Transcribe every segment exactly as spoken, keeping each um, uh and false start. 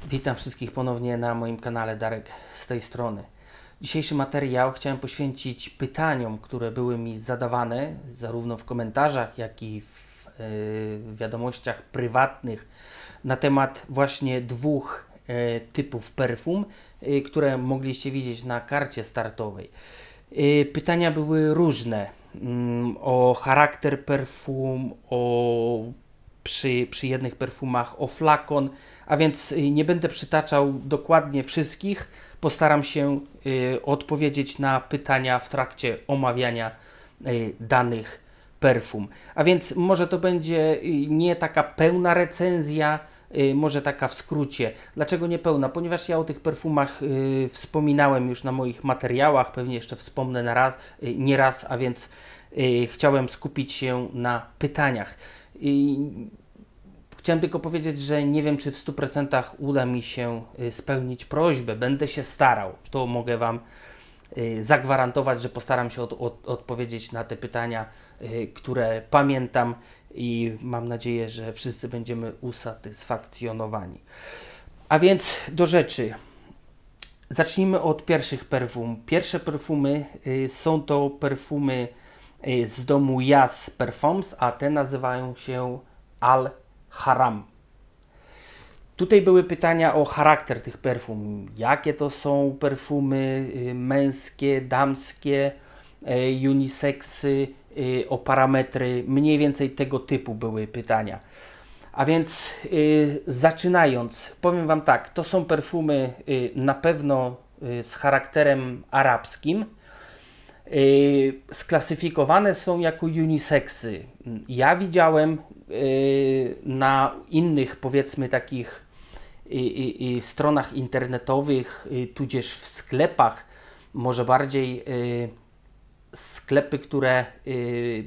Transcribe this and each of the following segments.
Witam wszystkich ponownie na moim kanale, Darek z tej strony. Dzisiejszy materiał chciałem poświęcić pytaniom, które były mi zadawane zarówno w komentarzach, jak i w yy, wiadomościach prywatnych na temat właśnie dwóch yy, typów perfum, yy, które mogliście widzieć na karcie startowej. Yy, pytania były różne yy, o charakter perfum, o Przy, przy jednych perfumach o flakon, a więc nie będę przytaczał dokładnie wszystkich. Postaram się y, odpowiedzieć na pytania w trakcie omawiania y, danych perfum. A więc może to będzie y, nie taka pełna recenzja, y, może taka w skrócie. Dlaczego nie pełna? Ponieważ ja o tych perfumach y, wspominałem już na moich materiałach, pewnie jeszcze wspomnę na raz, y, nie raz, a więc y, chciałem skupić się na pytaniach. I chciałem tylko powiedzieć, że nie wiem, czy w stu procentach uda mi się spełnić prośbę. Będę się starał. To mogę Wam zagwarantować, że postaram się od, od, odpowiedzieć na te pytania, które pamiętam, i mam nadzieję, że wszyscy będziemy usatysfakcjonowani. A więc do rzeczy. Zacznijmy od pierwszych perfum. Pierwsze perfumy są to perfumy z domu Yas Parfums, a te nazywają się Al Haram. Tutaj były pytania o charakter tych perfum. Jakie to są perfumy męskie, damskie, uniseksy, o parametry, mniej więcej tego typu były pytania. A więc yy, zaczynając, powiem Wam tak, to są perfumy yy, na pewno yy, z charakterem arabskim. Yy, sklasyfikowane są jako uniseksy. Ja widziałem yy, na innych, powiedzmy, takich yy, yy, stronach internetowych, yy, tudzież w sklepach, może bardziej yy, sklepy, które yy, yy,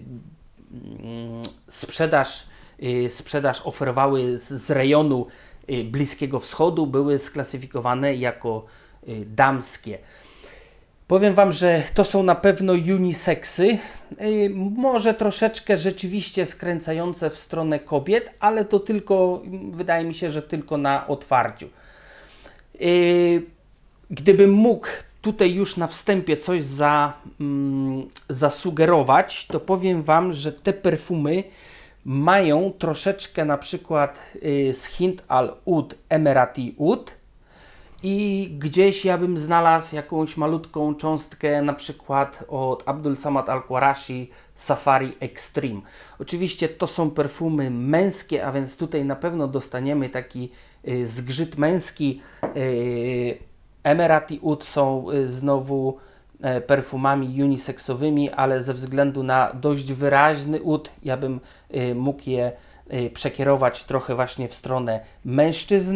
sprzedaż, yy, sprzedaż oferowały z, z rejonu yy, Bliskiego Wschodu, były sklasyfikowane jako yy, damskie. Powiem Wam, że to są na pewno uniseksy, yy, może troszeczkę rzeczywiście skręcające w stronę kobiet, ale to tylko, wydaje mi się, że tylko na otwarciu. Yy, gdybym mógł tutaj już na wstępie coś za, mm, zasugerować, to powiem Wam, że te perfumy mają troszeczkę na przykład yy, z Hind Al Oud Emirati Oud, i gdzieś ja bym znalazł jakąś malutką cząstkę na przykład od Abdul Samad Al-Qurashi Safari Extreme. Oczywiście to są perfumy męskie, a więc tutaj na pewno dostaniemy taki y, zgrzyt męski. Y, Emirati Oud są y, znowu y, perfumami uniseksowymi, ale ze względu na dość wyraźny oud ja bym y, mógł je y, przekierować trochę właśnie w stronę mężczyzn.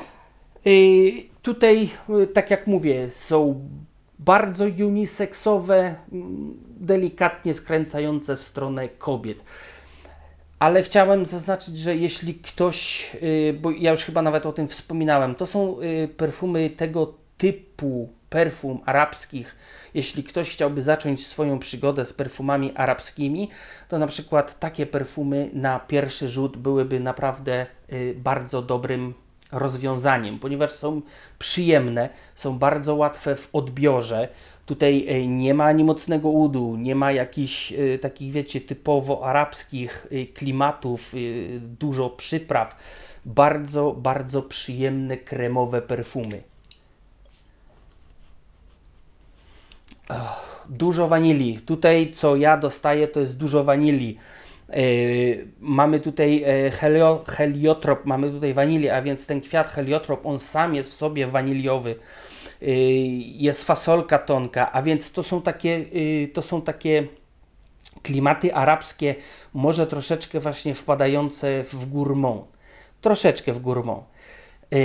Yy, tutaj, yy, tak jak mówię, są bardzo uniseksowe, yy, delikatnie skręcające w stronę kobiet. Ale chciałem zaznaczyć, że jeśli ktoś, yy, bo ja już chyba nawet o tym wspominałem, to są yy, perfumy tego typu, perfum arabskich. Jeśli ktoś chciałby zacząć swoją przygodę z perfumami arabskimi, to na przykład takie perfumy na pierwszy rzut byłyby naprawdę yy, bardzo dobrym rozwiązaniem, ponieważ są przyjemne, są bardzo łatwe w odbiorze. Tutaj nie ma ani mocnego udu, nie ma jakichś y, takich, wiecie, typowo arabskich y, klimatów, y, dużo przypraw. Bardzo, bardzo przyjemne, kremowe perfumy. Oh, dużo wanilii. Tutaj co ja dostaję, to jest dużo wanilii. Yy, mamy tutaj yy, helio, heliotrop, mamy tutaj wanilię, a więc ten kwiat heliotrop, on sam jest w sobie waniliowy. Yy, jest fasolka tonka, a więc to są takie, yy, to są takie klimaty arabskie, może troszeczkę właśnie wpadające w gourmand. Troszeczkę w gourmand. Yy,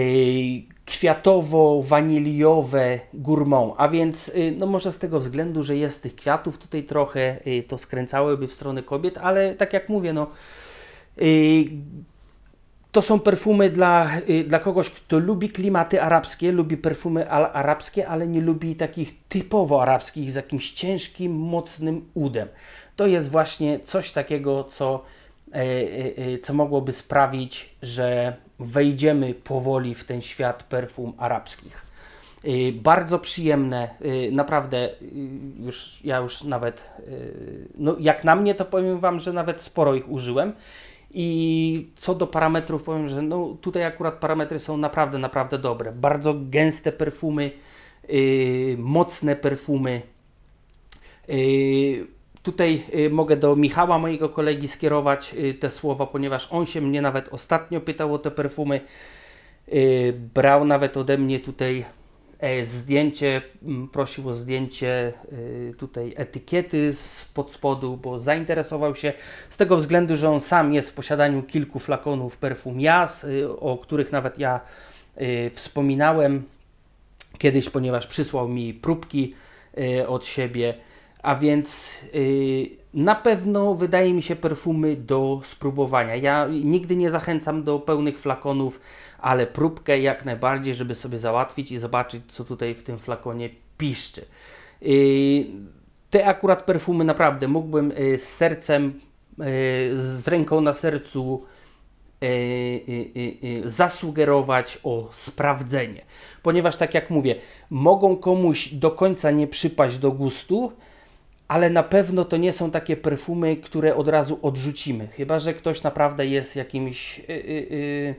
kwiatowo-waniliowe gourmand, a więc yy, no może z tego względu, że jest tych kwiatów tutaj trochę, yy, to skręcałyby w stronę kobiet, ale tak jak mówię, no yy, to są perfumy dla, yy, dla kogoś, kto lubi klimaty arabskie, lubi perfumy arabskie, ale nie lubi takich typowo arabskich z jakimś ciężkim, mocnym udem. To jest właśnie coś takiego, co co mogłoby sprawić, że wejdziemy powoli w ten świat perfum arabskich. Bardzo przyjemne, naprawdę, już, ja już nawet, no jak na mnie to powiem Wam, że nawet sporo ich użyłem. I co do parametrów powiem, że no tutaj akurat parametry są naprawdę, naprawdę dobre. Bardzo gęste perfumy, yy, mocne perfumy. Yy, tutaj yy, mogę do Michała, mojego kolegi, skierować yy, te słowa, ponieważ on się mnie nawet ostatnio pytał o te perfumy. Yy, brał nawet ode mnie tutaj e, zdjęcie, m, prosił o zdjęcie y, tutaj etykiety z pod spodu, bo zainteresował się z tego względu, że on sam jest w posiadaniu kilku flakonów perfum Yas, y, o których nawet ja y, wspominałem kiedyś, ponieważ przysłał mi próbki y, od siebie, a więc y, na pewno wydaje mi się perfumy do spróbowania. Ja nigdy nie zachęcam do pełnych flakonów, ale próbkę jak najbardziej, żeby sobie załatwić i zobaczyć, co tutaj w tym flakonie piszczy. Yy, te akurat perfumy naprawdę mógłbym yy, z sercem, yy, z ręką na sercu yy, yy, yy, zasugerować o sprawdzenie. Ponieważ tak jak mówię, mogą komuś do końca nie przypaść do gustu, ale na pewno to nie są takie perfumy, które od razu odrzucimy. Chyba że ktoś naprawdę jest jakimś yy, yy,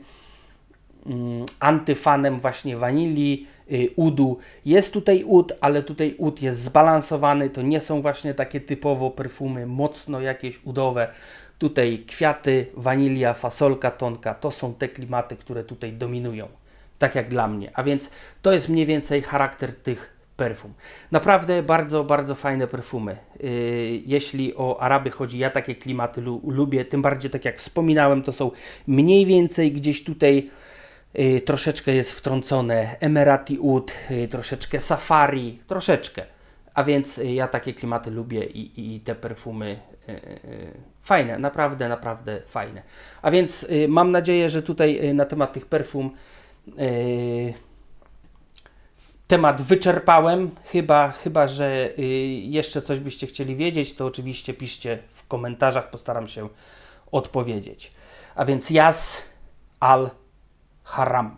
antyfanem właśnie wanilii, yy, udu. Jest tutaj ud, ale tutaj ud jest zbalansowany. To nie są właśnie takie typowo perfumy mocno jakieś udowe. Tutaj kwiaty, wanilia, fasolka tonka. To są te klimaty, które tutaj dominują. Tak jak dla mnie. A więc to jest mniej więcej charakter tych perfum. Naprawdę bardzo, bardzo fajne perfumy. Yy, jeśli o Araby chodzi, ja takie klimaty lu lubię. Tym bardziej, tak jak wspominałem, to są mniej więcej gdzieś tutaj Yy, troszeczkę jest wtrącone Emirati Oud, yy, troszeczkę Safari, troszeczkę. A więc yy, ja takie klimaty lubię i, i te perfumy yy, yy, fajne, naprawdę, naprawdę fajne. A więc yy, mam nadzieję, że tutaj yy, na temat tych perfum yy, temat wyczerpałem. Chyba, chyba że yy, jeszcze coś byście chcieli wiedzieć, to oczywiście piszcie w komentarzach, postaram się odpowiedzieć. A więc Yas Al Haram.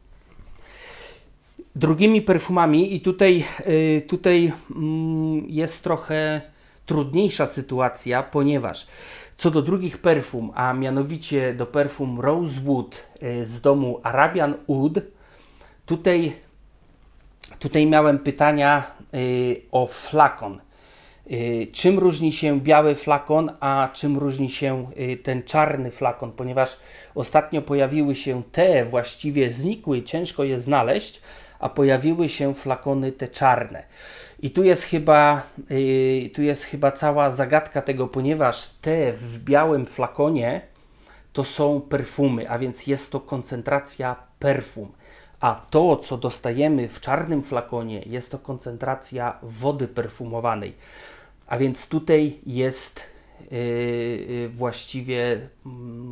Drugimi perfumami, i tutaj, yy, tutaj yy, jest trochę trudniejsza sytuacja, ponieważ co do drugich perfum, a mianowicie do perfum Rosewood yy, z domu Arabian Oud, tutaj, tutaj miałem pytania yy, o flakon. Yy, czym różni się biały flakon, a czym różni się yy, ten czarny flakon, ponieważ ostatnio pojawiły się te, właściwie znikły, ciężko je znaleźć, a pojawiły się flakony te czarne. I tu jest chyba, yy, tu jest chyba cała zagadka tego, ponieważ te w białym flakonie to są perfumy, a więc jest to koncentracja perfum. A to, co dostajemy w czarnym flakonie, jest to koncentracja wody perfumowanej. A więc tutaj jest yy, właściwie yy,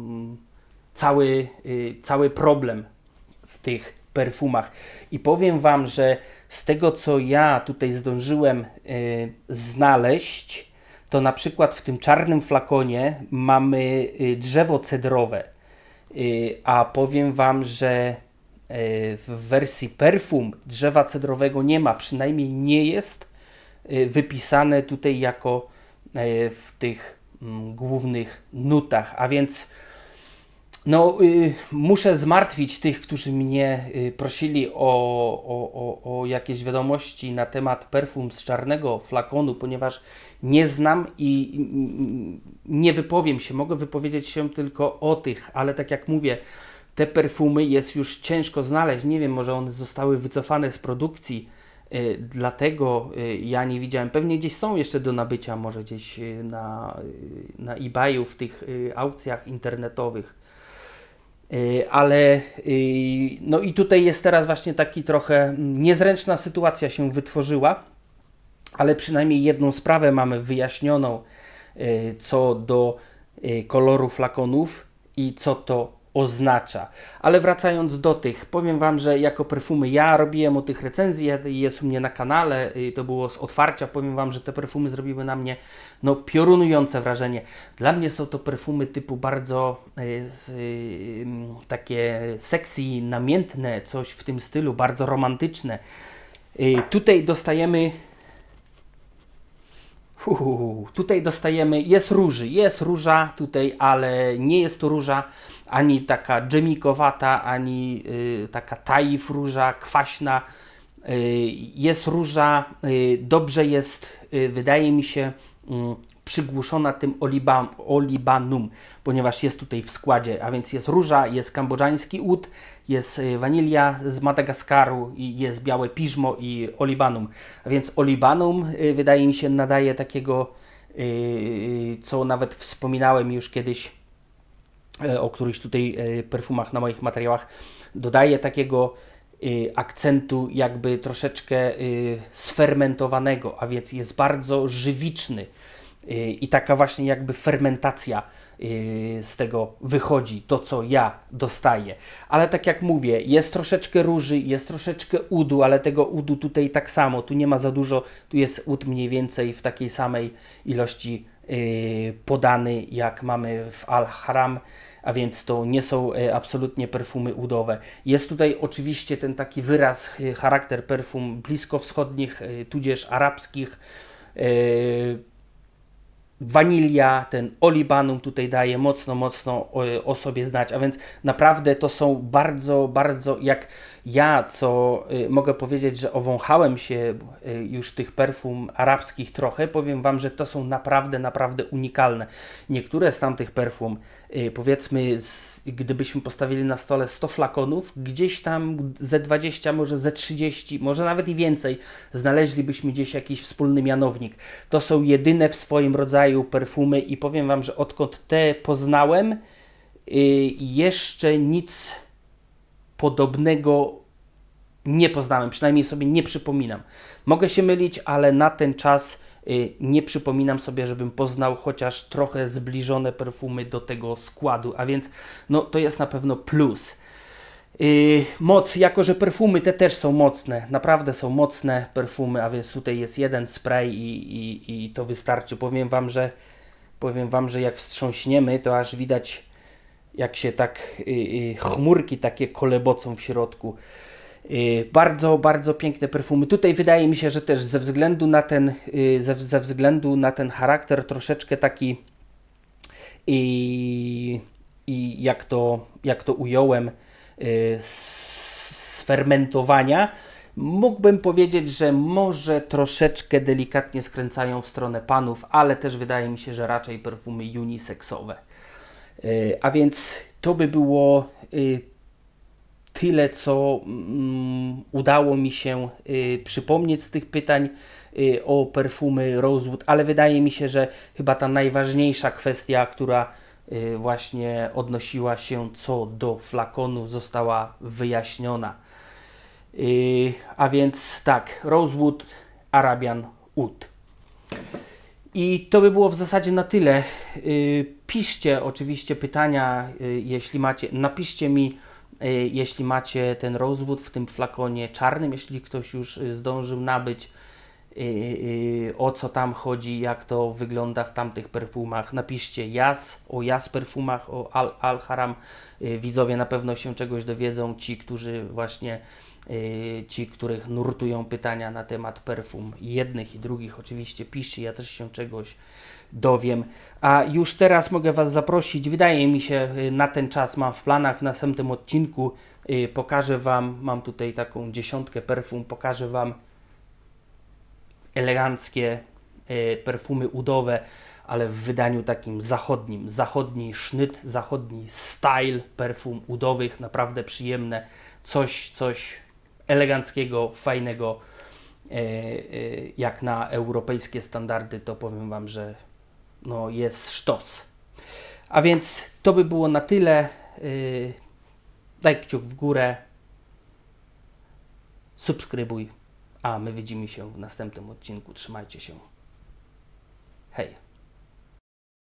cały, yy, cały problem w tych perfumach. I powiem Wam, że z tego, co ja tutaj zdążyłem yy, znaleźć, to na przykład w tym czarnym flakonie mamy yy, drzewo cedrowe. Yy, a powiem Wam, że w wersji perfum drzewa cedrowego nie ma, przynajmniej nie jest wypisane tutaj jako w tych głównych nutach, a więc no, muszę zmartwić tych, którzy mnie prosili o, o, o, o jakieś wiadomości na temat perfum z czarnego flakonu, ponieważ nie znam i nie wypowiem się, mogę wypowiedzieć się tylko o tych, ale tak jak mówię, te perfumy jest już ciężko znaleźć. Nie wiem, może one zostały wycofane z produkcji, yy, dlatego yy, ja nie widziałem. Pewnie gdzieś są jeszcze do nabycia, może gdzieś yy, na, yy, na eBayu, w tych yy, aukcjach internetowych. Yy, ale yy, no i tutaj jest teraz właśnie taki trochę niezręczna sytuacja się wytworzyła, ale przynajmniej jedną sprawę mamy wyjaśnioną yy, co do yy, koloru flakonów i co to oznacza. Ale wracając do tych, powiem Wam, że jako perfumy, ja robiłem o tych recenzji, jest u mnie na kanale, to było z otwarcia, powiem Wam, że te perfumy zrobiły na mnie no, piorunujące wrażenie. Dla mnie są to perfumy typu bardzo y, y, takie sexy, namiętne, coś w tym stylu, bardzo romantyczne. Y, tutaj dostajemy Uuu, tutaj dostajemy, jest róży, jest róża tutaj, ale nie jest to róża ani taka dżemikowata, ani y, taka taif róża, kwaśna. Y, jest róża, y, dobrze jest, y, wydaje mi się, y, przygłuszona tym oliba, olibanum, ponieważ jest tutaj w składzie, a więc jest róża, jest kambodżański ud, jest wanilia z Madagaskaru i jest białe piżmo i olibanum. A więc olibanum y, wydaje mi się nadaje takiego, y, co nawet wspominałem już kiedyś y, o którychś tutaj y, perfumach na moich materiałach, dodaje takiego y, akcentu jakby troszeczkę y, sfermentowanego, a więc jest bardzo żywiczny. I taka właśnie jakby fermentacja z tego wychodzi, to co ja dostaję. Ale tak jak mówię, jest troszeczkę róży, jest troszeczkę udu, ale tego udu tutaj tak samo, tu nie ma za dużo, tu jest ud mniej więcej w takiej samej ilości podany jak mamy w Al-Haram, a więc to nie są absolutnie perfumy udowe. Jest tutaj oczywiście ten taki wyraz, charakter perfum bliskowschodnich, tudzież arabskich. Wanilia, ten olibanum tutaj daje mocno, mocno o, o sobie znać, a więc naprawdę to są bardzo, bardzo, jak ja, co y, mogę powiedzieć, że owąchałem się y, już tych perfum arabskich trochę, powiem Wam, że to są naprawdę, naprawdę unikalne. Niektóre z tamtych perfum, y, powiedzmy, z, gdybyśmy postawili na stole sto flakonów, gdzieś tam ze dwadzieścia, może ze trzydzieści, może nawet i więcej, znaleźlibyśmy gdzieś jakiś wspólny mianownik. To są jedyne w swoim rodzaju perfumy i powiem Wam, że odkąd te poznałem, yy, jeszcze nic podobnego nie poznałem, przynajmniej sobie nie przypominam. Mogę się mylić, ale na ten czas yy, nie przypominam sobie, żebym poznał chociaż trochę zbliżone perfumy do tego składu, a więc no, to jest na pewno plus. Yy, moc, jako że perfumy te też są mocne, naprawdę są mocne perfumy, a więc tutaj jest jeden spray i, i, i to wystarczy. Powiem Wam, że powiem Wam, że jak wstrząśniemy, to aż widać, jak się tak yy, yy, chmurki takie kolebocą w środku. Yy, bardzo, bardzo piękne perfumy. Tutaj wydaje mi się, że też ze względu na ten, yy, ze, ze względu na ten charakter troszeczkę taki i, i jak to, jak to ująłem, sfermentowania, mógłbym powiedzieć, że może troszeczkę delikatnie skręcają w stronę panów, ale też wydaje mi się, że raczej perfumy uniseksowe. A więc to by było tyle, co udało mi się przypomnieć z tych pytań o perfumy Rosewood, ale wydaje mi się, że chyba ta najważniejsza kwestia, która właśnie odnosiła się co do flakonu, została wyjaśniona. A więc tak, Rosewood Arabian Oud. I to by było w zasadzie na tyle. Piszcie oczywiście pytania, jeśli macie, napiszcie mi, jeśli macie ten Rosewood w tym flakonie czarnym, jeśli ktoś już zdążył nabyć, o co tam chodzi, jak to wygląda w tamtych perfumach. Napiszcie Jas, o Jas perfumach, o Al-Haram. Widzowie na pewno się czegoś dowiedzą, ci, którzy właśnie, ci, których nurtują pytania na temat perfum jednych i drugich. Oczywiście piszcie, ja też się czegoś dowiem. A już teraz mogę Was zaprosić, wydaje mi się, na ten czas mam w planach, w następnym odcinku pokażę Wam, mam tutaj taką dziesiątkę perfum, pokażę Wam eleganckie y, perfumy udowe, ale w wydaniu takim zachodnim, zachodni sznyt, zachodni style perfum udowych, naprawdę przyjemne, coś, coś eleganckiego, fajnego, y, y, jak na europejskie standardy, to powiem Wam, że no, jest sztos. A więc to by było na tyle. Y, daj kciuk w górę, subskrybuj. A my widzimy się w następnym odcinku. Trzymajcie się. Hej!